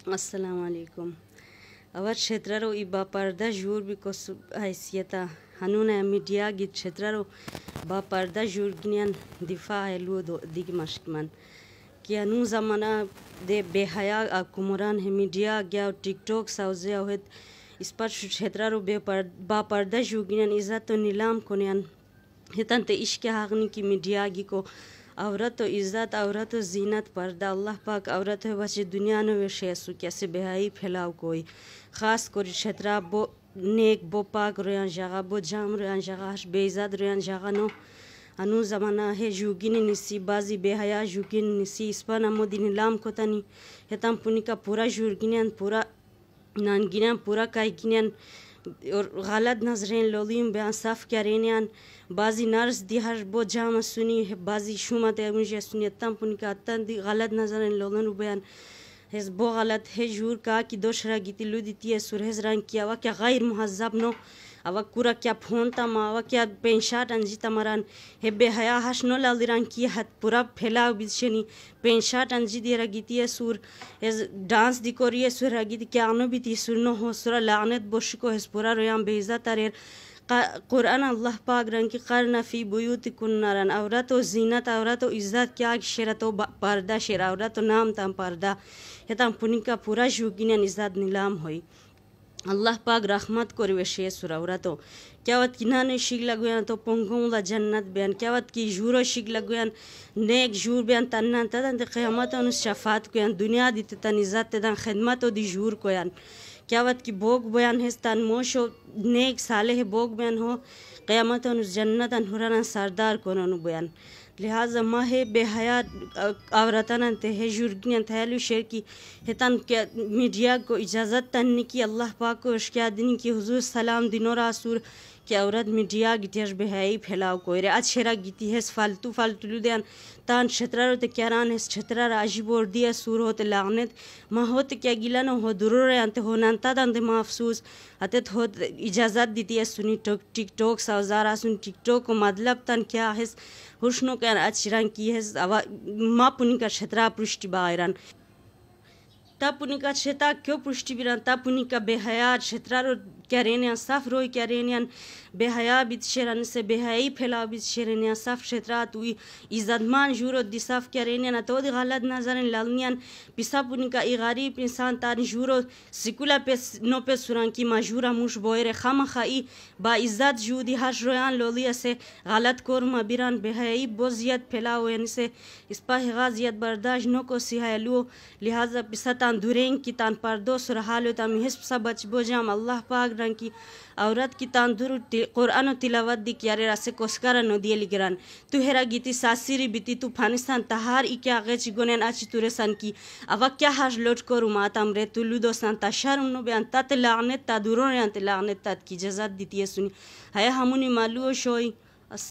अस्सलाम वालेकुम। अवर क्षेत्ररो इबा पर्दा जूर भी को हैसियता हनुना मीडिया गित क्षेत्ररो बा पर्दा जूर गिनियन दिफा है लो दो दिग मशकमन कि अनु ज़माना दे बेहया कुमरान है मीडिया गया टिकटॉक साउजे अवत इस पर क्षेत्ररो बा पर्दा जूर गिनियन इज़्ज़त तो नीलाम कोनियन हितन ते इश्क हागनी की मीडिया गी को औरत इज़्ज़त औरत जीनत पर्दा अल्लाह पाक औरत है बस दुनिया ने वे शेसु कैसे बेहाई फैलाव कोई ख़ास कर क्षेत्र बो नेक बो पाक रोयान जगह बो जाम रोयान जगह बेइज़्ज़त रोयान जगह नो अनु ज़माना है जुगिनी निसी बाजी बेहया जुगिनी निसी इस पर नमो दिन लाम को तनी हेतम पुनी का पूरा जुर्गिनियन पूरा नान गिनियन पूरा काई गिनियन और गलत नजरें लोलियम बयान साफ क्या रेनियान बाजी नर्स दी हर बो जाम सुनी है बाजी शुमत है मुझे सुनी तम पुनी का तन दी गलत नजरें लोलन बयान है बो गलत है जूर का कि दोशरा गीती लुदीती है सुरहज रंग किया वा क्या गैर मुहज़्ज़ब नो अवा कुरा क्या फोन तमा अवा क्या पेंशाट अंजी तमरान हे बेहया हश नो लालिरान की हद पूरा फैलाव बिछनी पेंशाट अंजी दिया गीती है सुर डांस दी कोरिए सुर गीती क्या अनो भी ती सुर नो हो सुरा लानत बोश को है पूरा रोयाम बेइज़्ज़त तरेर कुरान अल्लाह पाक रंग की करना फ़ी बुयूतिकुन्नारन औरत व जीनत औरत व इज़्ज़त क्या शेरत व पर्दा शेर औरत व नाम तम पर्दा ये तम पुनी का पूरा जुगिन इज़्ज़त नीलाम हुई अल्लाह पाक रहमत को रिवेशे सुरौरा तो क्या वत किनाने शिग लगुयान तो पोंगोंला जन्नत बयान क्या वत की जूरो शिग लगुयान नेक जूर बयान तन्ना तदन क़यामत उन शफात को यान दुनिया दी तन इज़्ज़त तदन खिदमत दी जूर को यान क्या वत की बोग बयान है तन मोशो नेक साले है बोग बयान हो क़यामत उन जन्नत अनहुराना सरदार को नु बयान लिहाजा माह बेहया औरतन ते है जुर्गियन थैलु शेर की हितन क्या मीडिया को इजाज़त तन की अल्लाह पाक को इश्किया दिन की हुजूर सलाम दिनो रासूर कि औरत मीडिया गितियश बेहाई फैलाव कोई रे अच्छेरा गिती है फालतू फालतू लुदियान तान क्षेत्र ते क्या रान है क्षेत्र राजीब और दिया सूर होते लागनेत माँ होते क्या गिला न हो दुरुर अंत हो नंता दंते माँ अफसूस अतत हो इजाज़त दी है सुनी टिकटॉक सावजारा सुन टिकटॉक को मतलब तन क्या है हुस्नो क्या अच्छी की है अवा माँ पुनी का क्षेत्र पृष्टि बायरन पुनी का क्षेत्र क्यों पृष्टि बिरन पुनी का बेहया क्षेत्र क्या रेनिया साफ रोई क्या रेनियन बेहया बितशेरन से बेहयाई फैला बितशेरनिया साफ क्षेत्र तु इज़्ज़तमान जूरो दिसाफ क्या रेनियन तो गलत नजर लालनियन पिसा पुनी का गरीब इंसान तान जूरो सिकुला पे नो पे सुरंग की मजूरा मुश बोयरे खम खाई बा इज़्ज़त जूदी हर रोयान लोलिया से गलत कोर मबिरन बेहयाई बोजियत फैलाओ यानी से इस पर गाजियत बर्दाश्त नो को सिहायलू लिहाजा पिसा तान दुरेंग की तान पर्दो सुरहालो तम हिस्ब सब बच बोजाम अल्लाह पाक रंग की औरत की तान दुर कुरान तिलावत दी क्यारे रासे कोस्कारा नो दिए लिगरन तु हेरा गीती सासिरी बीती तू फानिस्तान तहार ई क्या गेच गोनेन आची तुरे सन की अवा क्या हाश लोट करू मातम रे तु लुदो सन तशर नो बयान तात लानत ता दुरो रे अंत लानत तात की जज़त दीती है सुनी है हमनी मालूओ शोई